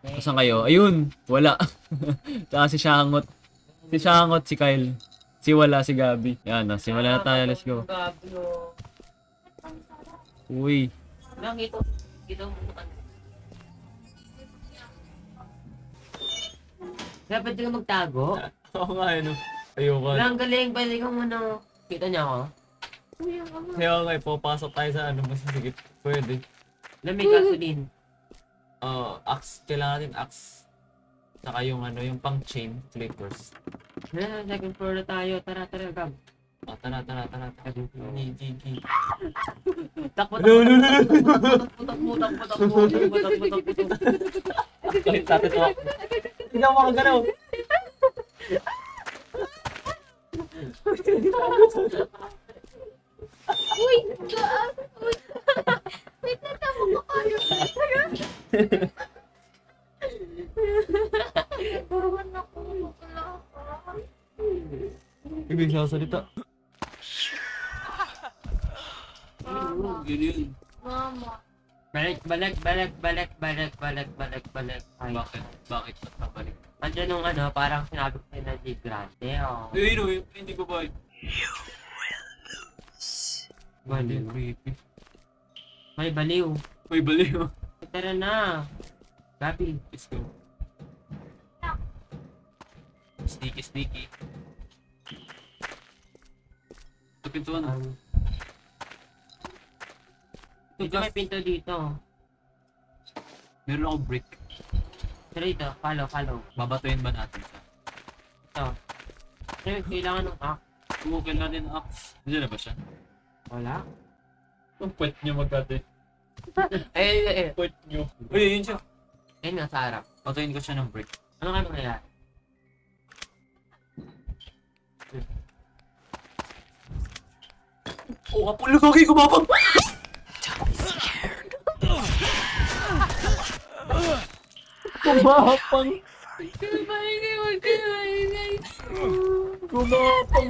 Saan kayo? Ayun, wala. Tsaka si Shangot. Si Shangot, si Kyle. Si wala, si Gabi. Yan, simula na tayo. Let's go. Uy. Lang ito. Ito mo. Dapat ka magtago? Oo nga, ano. Ayoko. Lang galing. Pwede ka muna. Kita niya ako? Kaya nga, papasok tayo sa ano. Sige, pwede. Lamig gasoline. Axe. Kailangan natin axe. Saka yung ano, yung pang chain flippers. Second floor na tayo. Tara, Gab. Tara. Gigi. Takbo. Tignan mo kang ganaw. Uy! Uy! Wait na tamo ko kayo. Parang ako. Wala ako. Ibig sasalita. Mama. Yun. Mama. Balik. Ay, Bakit? Bakit babalik? andyan nung ano, parang sinabi ko na di grande. Oh. Hindi ba ba? Baliw. Creepy. May baliw. May baliw. Tara na. Gabi. Let's go. Sneaky. Ito pintuan ah. Dito may pinto dito. Meron akong brick. Pero dito, follow. Babatuin ba natin siya? Ito. Pero kailangan ng Kumukin natin ang axe. Nandiyan na ba siya? wala. Ang puwet niyo magkate. Eh. Puwet niyo. Uy, yun siya. Ayun nga sa harap. Patayin ko siya ng brick. Ano kayo mangyayari? Oh, kapul ko kayo kumapag! Kumapang! Huwag kayo maingay. Kumapang!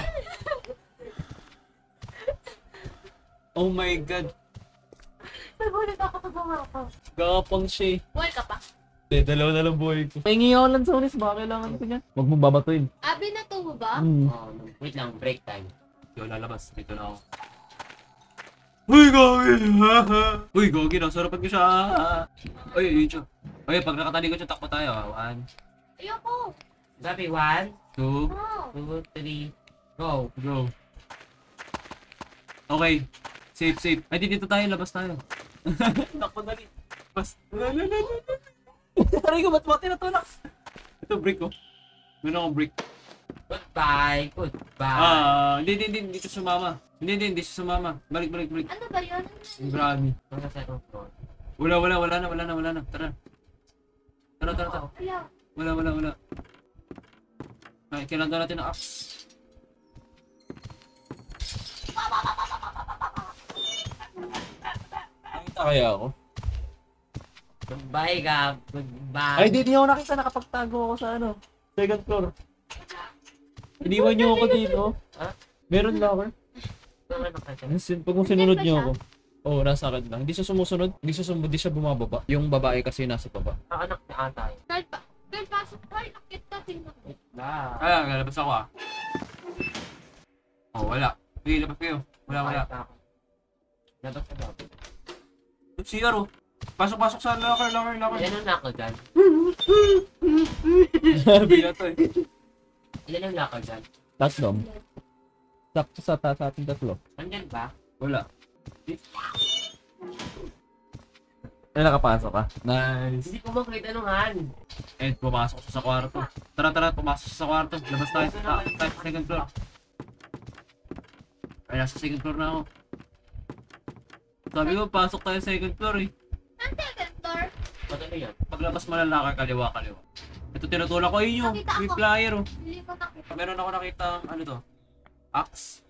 Oh my god! Nagulat ako pag gumapa. Gapang siya eh. Buhay ka pa. Dalawa na lang buhay ko. Pahingi ako lang sa ulis, baka kailangan ko niya. Huwag mo babatuin. Abi na to ba? Oh, wait lang, break time. Yo, lalabas. Dito na ako. Uy, Gogi! Uy, Gogi, nasarapan ko siya. Uy, yun siya. Uy, pag nakatali ko siya, takbo tayo. 1, Ayoko. Gabi, 1, 2, No. 2, 3, go. go. Okay. Safe. Ay, dito tayo. Labas tayo. Takbo dali. Labas. Aray ko, ba't mo tinatulak? Ito, brick ko. Meron akong brick. Goodbye. Goodbye. Hindi siya sumama. Hindi siya sumama. Balik. Ano ba yun? Grabe. Nasa second floor. Wala na. Tara. Ayaw. Wala. Ay, kailangan natin ng axe. Nakita kaya ako? Goodbye, Gab. Goodbye. Ay, di ako nakita. Nakapagtago ako sa ano. Second floor. Iniwan niyo ako dito. Ha? Meron locker. Naman ang kanya. Pag kung sinunod niyo ako. Oo, nasa akin lang. Hindi siya sumusunod. Hindi siya bumababa. Yung babae kasi nasa baba. Anak ni atay. Girl, pasok. Ay, nakit ka. Tingnan mo. Ah, lalabas ako ah. Oh, wala. Sige, labas kayo. Wala. Labas ka, Gab. CR oh. Pasok sa locker. Yan ang locker dyan. Sabi na to eh. Ilan ang locker dyan? Tatlo. Sakto sa ating tatlo. Nandyan ba? Wala. Ay, nakapasok ka. Nice. Hindi ko makita nung han. And pumasok siya sa kwarto. Tara, pumasok siya sa kwarto. Labas tayo sa second floor. Ay, nasa second floor na ako. Sabi ko, pasok tayo sa second floor eh. Ang second floor. Ba't ano yan? Paglabas mo lang lakar, kaliwa. Ito tinutulak ko yun yung Nakita ako. may flyer oh. Hindi ko nakita. Meron ako nakita ano to? Axe.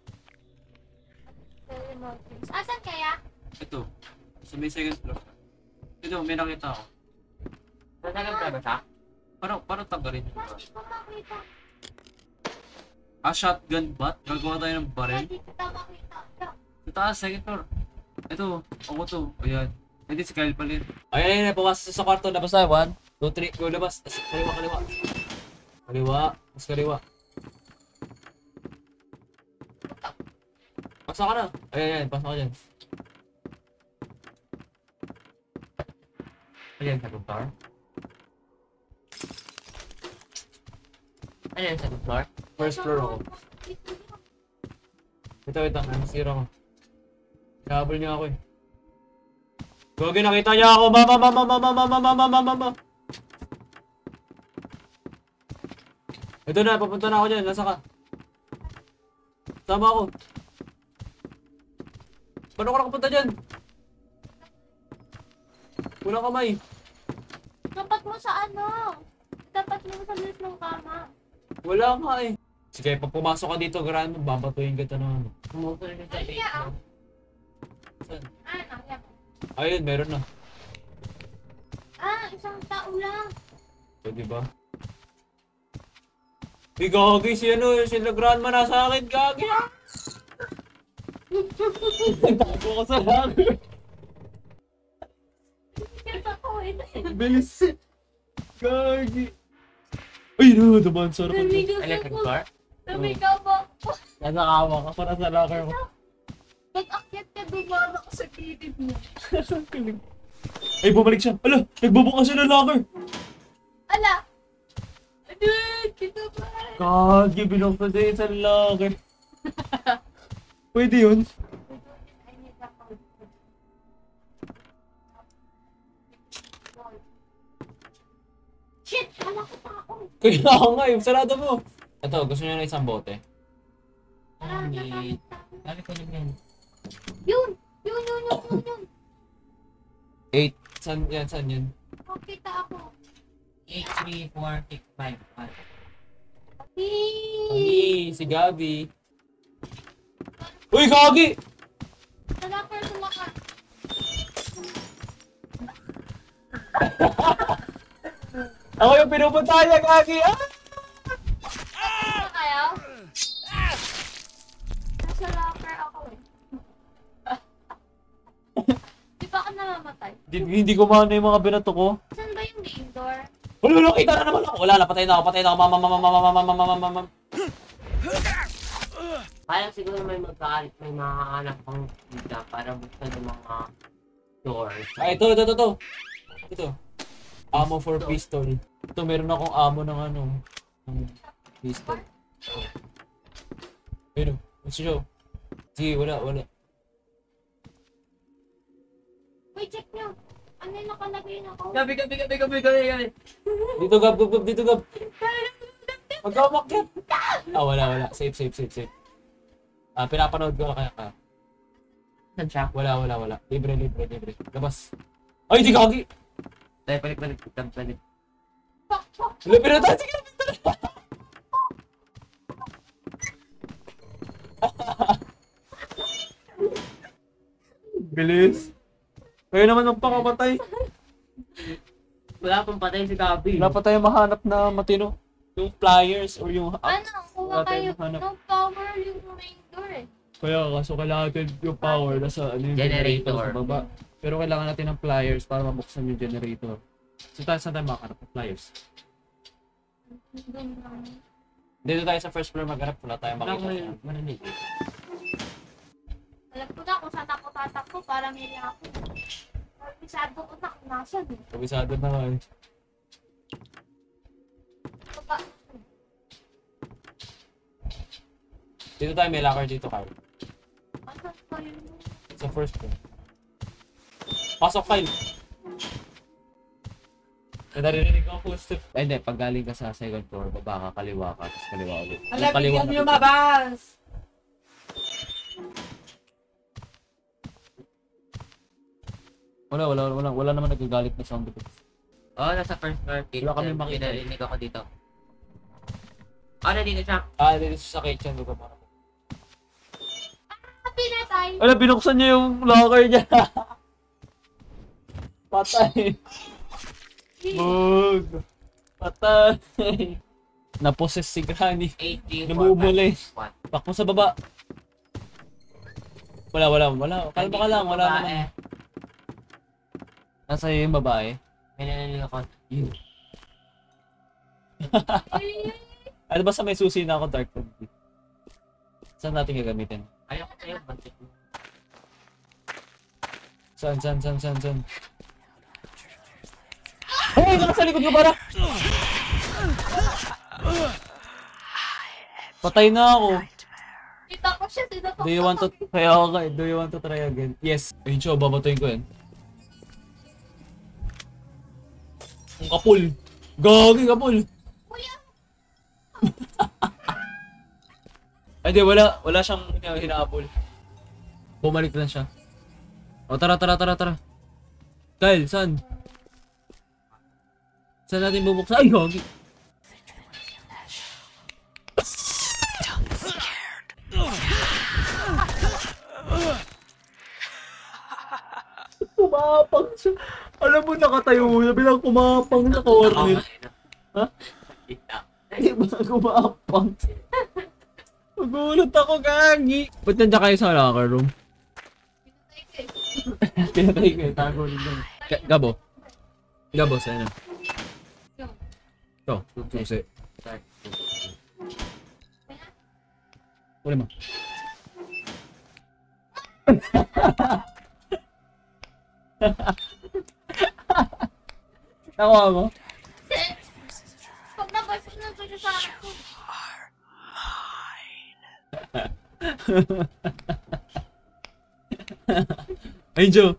Asan kaya? Ito. Sa may second floor. Ito, may nakita ako. Natagal ka ba siya? Parang tanggalin. Hindi ko makita. Shotgun bat? Gagawa tayo ng baril? Hindi kita makita. Sa taas, second floor. Ito, ako to. Ayan. Hindi si Kyle pala yun. Ayan, pumasok sa kwarto. Labas tayo. 1, 2, 3, go labas. Tas kaliwa, kaliwa. Kaliwa, mas kaliwa. Pasok ka na. Ayan, pasok ka dyan. Ayan sa floor. Ayan sa floor. First floor ako. Ito, nasira ko. Habol niya ako eh. Gogi, nakita niya ako. Mama. Ito na, papunta na ako dyan. Nasa ka? Sama ako. Paano ka nakapunta dyan? Walang kamay. Dapat mo sa ano? Dapat mo sa list ng kama. Wala nga eh. Sige, pag pumasok ka dito, Gran, babatuhin kita ng ano. Pumutol ka sa Ay, yeah. basement. Saan? Yan. Ayun, meron na. Isang tao lang. Pwede ba? Hey, Gagi, si Grandma nasa akin, Gagi! Tago ko sa langit. Yes, ako eh. Bilis. Gagi. Ay, no, dumaan sa harapan ko. Namigas Ayan sa ako. floor. Namigas ako. Nasa kawa ka pa, nasa locker mo. Pag-akyat ka, dumana ko sa gilid mo. Ay, bumalik siya. Ala, nagbubukas siya ng locker. Ala! Dude, kita ba? Gagi, binuksan siya sa locker. Pwede yun. Shit! Wala ko pa ako. Kaya ako nga, yung sarado mo. Ito, gusto niya na isang bote. Hindi. Sabi ko lang yan. Yun! 8. Saan yan? Makita ako. 8, 3, 4, 6, 5, 5. Ay, si Gabi. Uy, Gagi! Sa locker. Ako yung pinupunta niya, Gagi! Ah! Ano kayo? Nasa locker ako eh. Di ba ako namamatay? Hindi ko maano yung mga binato ko. Saan ba yung main door? Wala, nakita na naman ako. Wala, patay na ako. Mama. Parang siguro may makakahanap pang dita para buksan yung mga doors. Ay, ito. Ito. Ammo for pistol. Ito, meron akong ammo ng ano. Ng pistol. Ayun, let's show. Sige, wala. Wait, check nyo. Ano yung nakalagay na ako? Gabi. Dito, Gab. Magkamakyat. Wala. Safe. Pinapanood ko kaya ka. Saan siya? Wala. Libre. Labas. Ay, di Gagi! Tayo, balik. Fuck. Wala, pinatay. Sige, bilis. Kayo naman ang pakamatay. Wala pang patay si Gabi. Wala pa tayo mahanap na matino. Yung pliers or yung... Ano? Kuha Wala tayong kayo hanap. ng power yung main door eh. Kaya kaso kailangan natin yung power nasa ano, yung Generator. sa baba. Pero kailangan natin ng pliers para mabuksan yung generator. So saan tayo makakarap ng pliers? Doon lang. Dito tayo sa first floor magharap. Wala tayong makikita. Marinig. Alam ko na kung saan ako tatakbo para may ako. Pisado ko na kung nasan eh. Kabisado na nga eh. Baba. Dito tayo may locker dito, Kyle. Ano ba yun? Sa first floor. Pasok, Kyle! Naririnig ko ang footstep. Ay, hindi. Pag galing ka sa second floor, baba ka, kaliwa ka, tapos kaliwa ulit. Yung kaliwa na- lumabas! Wala naman nagagalit na sound effects. Oo, nasa first floor. Wala kami makita. Pinarinig ako dito. Nandito siya. Dito sa kitchen. Dito pa. Pinatay. Wala, binuksan niya yung locker niya. Patay. Bug. Patay. Naposes si Granny. 8, 3, 4, Namumulay. 5, 1. Pak mo sa baba. Wala. Kalma ka lang, wala naman. Nasa iyo yung babae. May naninig ako. Yun. Ano basta may susi na ako, Dark Room. Saan natin gagamitin? Ayoko sa'yo, bantik mo. Saan? Hey! Nasa likod ko para! Patay na ako. Dito ko siya, dito ko. Do you want to... Kaya ako ka, do you want to try again? Yes. Ayun siya, babatuin ko yan. Ang kapul. Gagi kapul. Kuya, Ay di, wala siyang hinaapol. Bumalik lang siya. O tara. Kyle, saan? Saan natin bubuksan? Ay, gagi. Kumapang siya. Alam mo, nakatayo na bilang kumapang sa corner. Ha? Kita. Hindi ba kumapang? Magulat ako, gagi. Ba't nandiyan kayo sa locker room? pinatay ko eh. Pinatay ko yung tago rin doon. Gabo. Gabo, sa'yo na. Ito, susi. Uli mo. Nakuha mo? Pag nabasok na siya sa akin ko. Angel!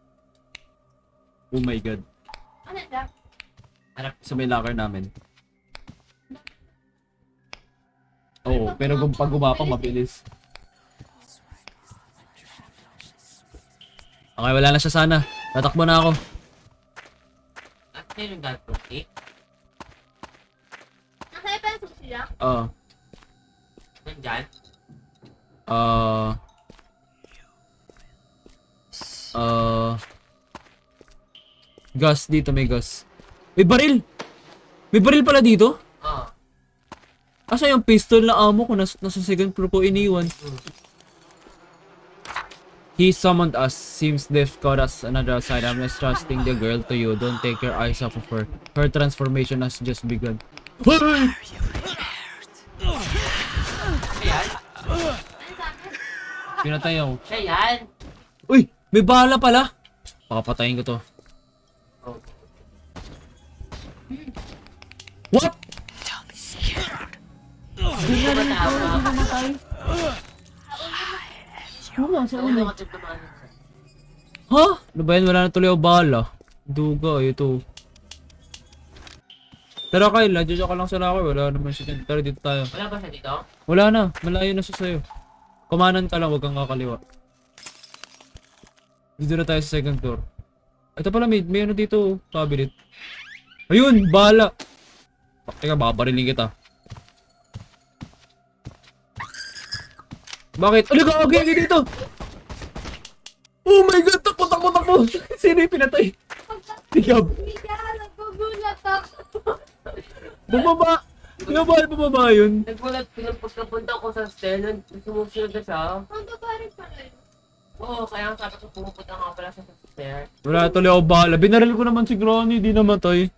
Oh my god. Ano na? Sa may locker namin. Oo, pero pag gumapang mabilis. Okay, wala na siya sana. Tatakbo na ako. At meron gagawin cake? Nakaya pa yung susi lang? Oo. Nandyan? Gas dito, may gas. May baril! May baril pala dito? Oo. Asa yung pistol na amo ko nasa second floor ko iniwan? He summoned us. Seems they've caught us another side. I'm not trusting the girl to you. Don't take your eyes off of her. Her transformation has just begun. Hoy! Ayan. Ano sa akin? Pinatay ako. Siya yan. Uy! May bala pala! Pakapatayin ko to. Oh. What? Hindi ko matawa. Sa Ano ka tumahan? Ha? Ano ba yan? Wala na tuloy ako bala. Duga, ito. Tara Kyle, adjust ka lang sa locker. Wala naman siya dyan. Tara, dito tayo. Wala ba siya dito? Wala na. Malayo na siya sa'yo. Kumanan ka lang, huwag kang kakaliwa. Dito na tayo sa second floor. Ito pala, may ano dito. Cabinet. Ayun, bala. Teka, babarilin kita. Bakit? Ano ka? Okay, dito! Oh my god! Takbo! Sino yung pinatay? Tigab! Kaya nagugulat ako. Bumaba! Bumaba yun. Nagulat ko nung pagkapunta ko sa stair, sumusunod na siya. Ang babae pala yun. Oo, kaya ang sabi ko pumupunta nga pala siya sa stair. Wala tuloy ako bahala. Binaril ko naman si Granny, di namatay.